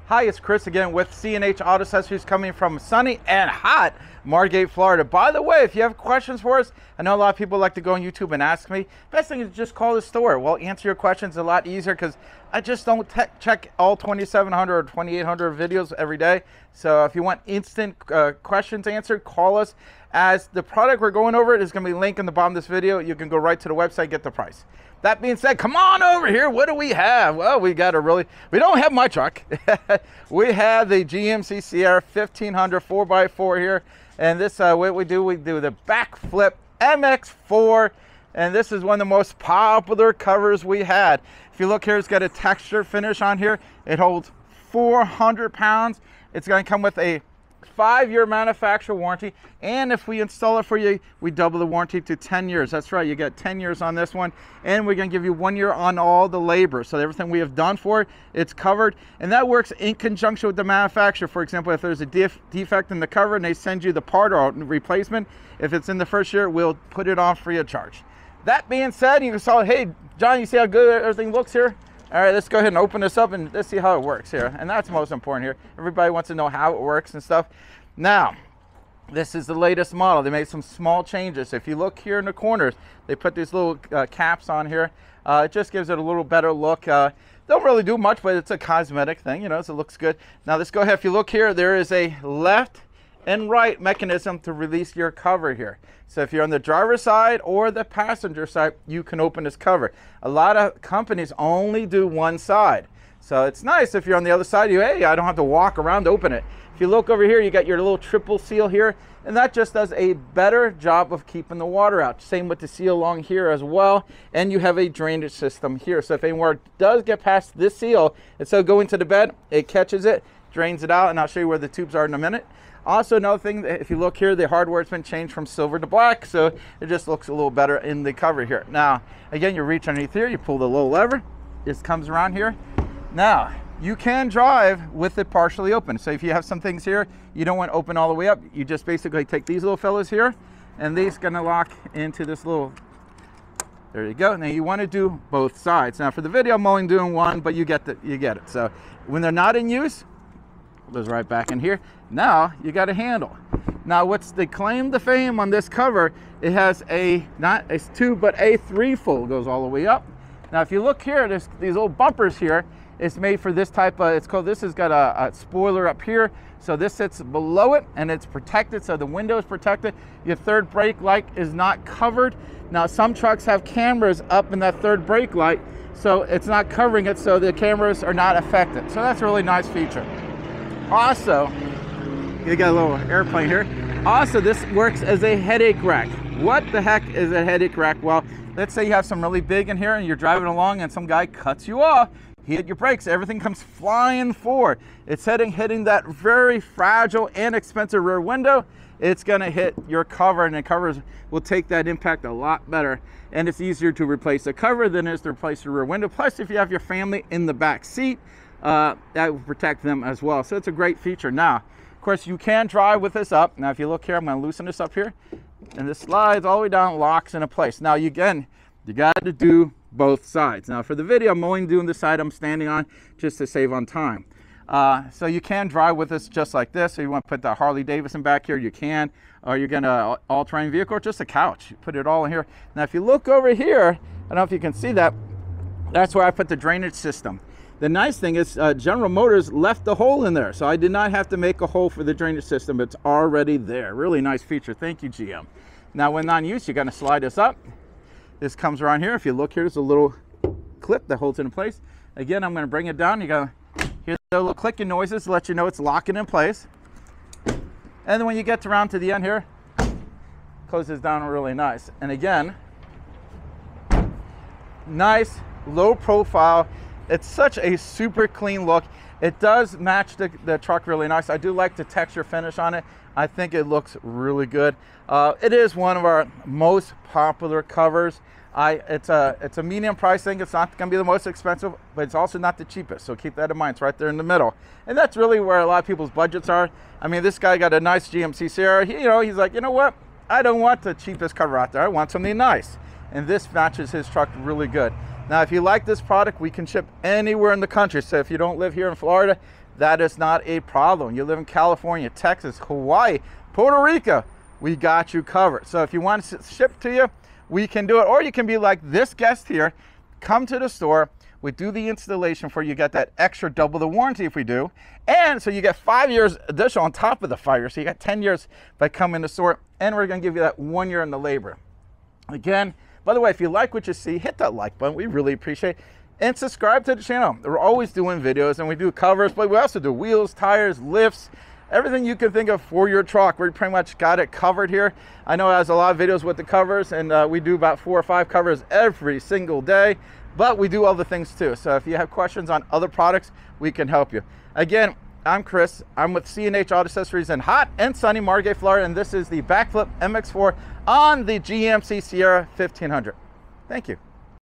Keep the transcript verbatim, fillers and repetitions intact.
Hi, it's Chris again with C and H Auto Accessories, coming from sunny and hot Margate, Florida. By the way, if you have questions for us, I know a lot of people like to go on YouTube and ask me. Best thing is just call the store. We'll answer your questions a lot easier because I just don't check all twenty-seven hundred or twenty-eight hundred videos every day. So if you want instant uh, questions answered, call us. As the product we're going over is going to be linked in the bottom of this video. You can go right to the website, get the price. That being said, come on over here. What do we have? Well, we got a really, we don't have my truck. We have the G M C Sierra fifteen hundred four by four here. And this, uh, what we do, we do the backflip M X four. And this is one of the most popular covers we had. If you look here, it's got a texture finish on here. It holds four hundred pounds. It's going to come with a five-year manufacturer warranty, and if we install it for you, we double the warranty to ten years. That's right, you get ten years on this one, and we're going to give you one year on all the labor. So everything we have done for it, it's covered, and that works in conjunction with the manufacturer. For example, if there's a def defect in the cover and they send you the part or replacement, if it's in the first year, we'll put it on free of charge. That being said, you saw, hey John, you see how good everything looks here? All right, let's go ahead and open this up and let's see how it works here. And that's most important here. Everybody wants to know how it works and stuff. Now, this is the latest model. They made some small changes. If you look here in the corners, they put these little uh, caps on here. Uh, it just gives it a little better look. Uh, don't really do much, but it's a cosmetic thing, you know, so it looks good. Now let's go ahead. If you look here, there is a left and right mechanism to release your cover here. So if you're on the driver's side or the passenger side, you can open this cover. A lot of companies only do one side. So it's nice if you're on the other side, you, hey, I don't have to walk around to open it. If you look over here, you got your little triple seal here, and that just does a better job of keeping the water out. Same with the seal along here as well, and you have a drainage system here. So if any water does get past this seal, instead of going to the bed, it catches it, drains it out, and I'll show you where the tubes are in a minute. Also, another thing, if you look here, the hardware has been changed from silver to black, so it just looks a little better in the cover here. Now, again, you reach underneath here, you pull the little lever, this comes around here. Now, you can drive with it partially open. So if you have some things here you don't want to open all the way up, you just basically take these little fellas here, and these gonna lock into this little, there you go. Now you want to do both sides. Now for the video, I'm only doing one, but you get the, you get it. So when they're not in use, it goes right back in here. Now you got a handle. Now what's the claim to fame on this cover, it has a, not a two, but a three-fold, goes all the way up. Now if you look here, there's these little bumpers here. It's made for this type of, it's called, this has got a, a spoiler up here. So this sits below it and it's protected, so the window is protected. Your third brake light is not covered. Now some trucks have cameras up in that third brake light, so it's not covering it, so the cameras are not affected. So that's a really nice feature. Also, you got a little airplane here. Also, this works as a headache rack. What the heck is a headache rack? Well, let's say you have some really big in here and you're driving along and some guy cuts you off. You hit your brakes, everything comes flying forward. It's hitting, hitting that very fragile and expensive rear window. It's gonna hit your cover, and the covers will take that impact a lot better. And it's easier to replace the cover than it is to replace the rear window. Plus, if you have your family in the back seat, uh, that will protect them as well. So it's a great feature. Now, of course, you can drive with this up. Now, if you look here, I'm gonna loosen this up here, and this slides all the way down, locks into place. Now, you, again, you got to do both sides. Now for the video, I'm only doing the side I'm standing on just to save on time. Uh, so you can drive with this just like this. So you want to put the Harley Davidson back here, you can. Or you're going to all-terrain vehicle, or just a couch. You put it all in here. Now if you look over here, I don't know if you can see that, that's where I put the drainage system. The nice thing is uh, General Motors left the hole in there. So I did not have to make a hole for the drainage system. It's already there. Really nice feature. Thank you, G M. Now when not in use, you're going to slide this up. This comes around here. If you look here, there's a little clip that holds it in place. Again, I'm going to bring it down. You got to hear the little clicking noises to let you know it's locking in place. And then when you get around to the end here, closes down really nice. And again, nice, low profile. It's such a super clean look. It does match the, the truck really nice. I do like the texture finish on it. I think it looks really good. Uh, it is one of our most popular covers. I, it's a it's a medium price thing. It's not going to be the most expensive, but it's also not the cheapest. So keep that in mind. It's right there in the middle, and that's really where a lot of people's budgets are. I mean, this guy got a nice G M C Sierra. He, you know, he's like, you know what? I don't want the cheapest cover out there. I want something nice, and this matches his truck really good. Now, if you like this product, we can ship anywhere in the country. So if you don't live here in Florida, that is not a problem. You live in California, Texas, Hawaii, Puerto Rico, we got you covered. So if you want it shipped to you, we can do it. Or you can be like this guest here, come to the store, we do the installation for you, get that extra double the warranty if we do. And so you get five years additional on top of the five years. So you got ten years by coming to the store, and we're gonna give you that one year in the labor. Again, by the way, if you like what you see, hit that like button. We really appreciate it. And subscribe to the channel. We're always doing videos, and we do covers, but we also do wheels, tires, lifts, everything you can think of for your truck. We pretty much got it covered here. I know it has a lot of videos with the covers, and uh, we do about four or five covers every single day, but we do other things too. So if you have questions on other products, we can help you. Again, I'm Chris. I'm with C and H Auto Accessories in hot and sunny Margate, Florida, and this is the Backflip M X four on the G M C Sierra fifteen hundred. Thank you.